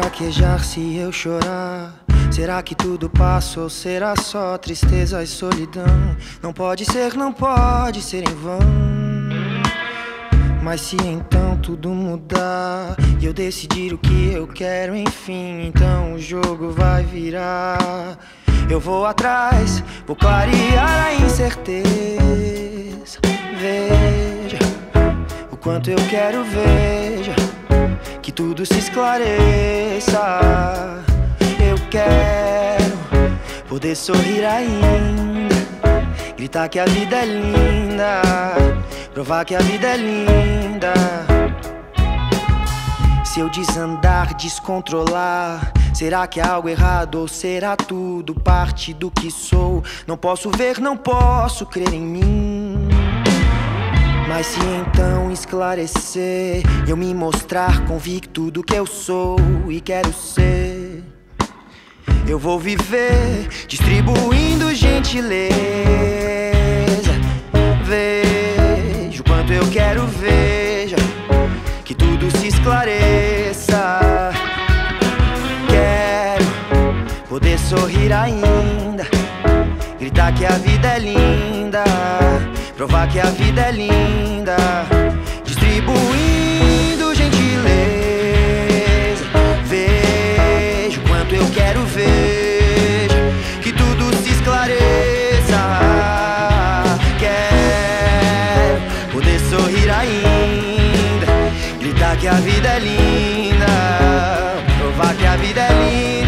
fraquejar se eu chorar? Será que tudo passa ou será só tristeza e solidão? Não pode ser em vão. Mas se então tudo mudar e eu decidir o que eu quero, enfim, então o jogo vai virar. Eu vou atrás, vou clarear a incerteza. Veja o quanto eu quero, veja que tudo se esclareça. Eu quero poder sorrir ainda, gritar que a vida é linda, provar que a vida é linda. Se eu desandar, descontrolar, será que há algo errado ou será tudo parte do que sou? Não posso ver, não posso crer em mim. Mas se então esclarecer, eu me mostrar convicto do que eu sou e quero ser, eu vou viver distribuindo gentileza. Veja o quanto eu quero, veja que tudo se esclareça. Quero poder sorrir ainda, gritar que a vida é linda, provar que a vida é linda, distribuindo gentileza. Veja o quanto eu quero, veja que tudo se esclareça. Quero poder sorrir ainda, gritar que a vida é linda, provar que a vida é linda.